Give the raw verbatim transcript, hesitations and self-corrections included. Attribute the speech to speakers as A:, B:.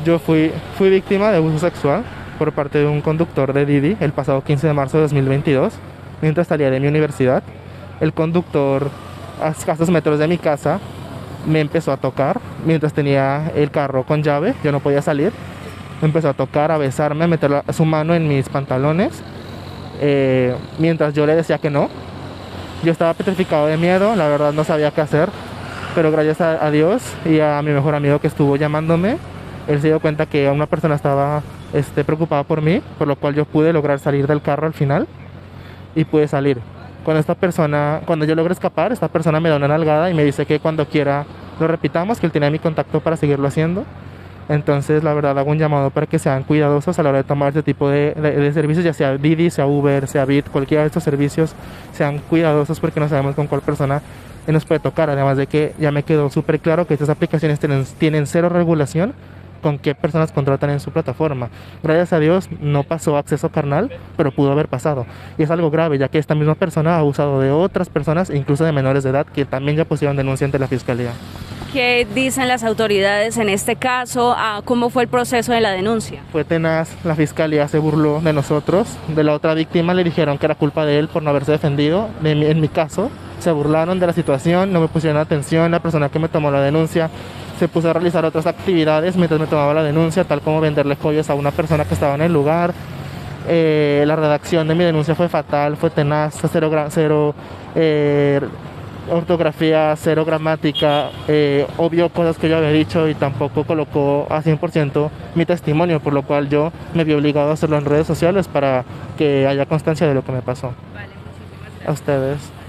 A: Yo fui, fui víctima de abuso sexual por parte de un conductor de Didi el pasado quince de marzo de dos mil veintidós, mientras salía de mi universidad. El conductor, a escasos metros de mi casa, me empezó a tocar mientras tenía el carro con llave, yo no podía salir. Me empezó a tocar, a besarme, a meter la- su mano en mis pantalones, eh, mientras yo le decía que no. Yo estaba petrificado de miedo, la verdad no sabía qué hacer, pero gracias a, a Dios y a mi mejor amigo que estuvo llamándome, él se dio cuenta que una persona estaba este, preocupada por mí, por lo cual yo pude lograr salir del carro al final y pude salir. Cuando esta persona, cuando yo logré escapar, esta persona me da una nalgada y me dice que cuando quiera lo repitamos, que él tiene mi contacto para seguirlo haciendo. Entonces, la verdad, hago un llamado para que sean cuidadosos a la hora de tomar este tipo de, de- de servicios, ya sea Didi, sea Uber, sea Bit, cualquiera de estos servicios, sean cuidadosos porque no sabemos con cuál persona nos puede tocar. Además de que ya me quedó súper claro que estas aplicaciones tienen, tienen cero regulación con qué personas contratan en su plataforma. Gracias a Dios no pasó acceso carnal, pero pudo haber pasado. Y es algo grave, ya que esta misma persona ha abusado de otras personas, incluso de menores de edad, que también ya pusieron denuncia ante la fiscalía.
B: ¿Qué dicen las autoridades en este caso? Ah, ¿Cómo fue el proceso de la denuncia?
A: Fue tenaz, la fiscalía se burló de nosotros, de la otra víctima le dijeron que era culpa de él por no haberse defendido, de mi- en mi caso, se burlaron de la situación, no me pusieron atención, la persona que me tomó la denuncia se puso a realizar otras actividades mientras me tomaba la denuncia, tal como venderle joyas a una persona que estaba en el lugar. Eh, la redacción de mi denuncia fue fatal, fue tenaz, fue cero, gra- cero eh, ortografía, cero gramática, eh, obvio cosas que yo había dicho y tampoco colocó a cien por ciento mi testimonio, por lo cual yo me vi obligado a hacerlo en redes sociales para que haya constancia de lo que me pasó.
B: Vale, muchísimas
A: A
B: gracias.
A: ustedes.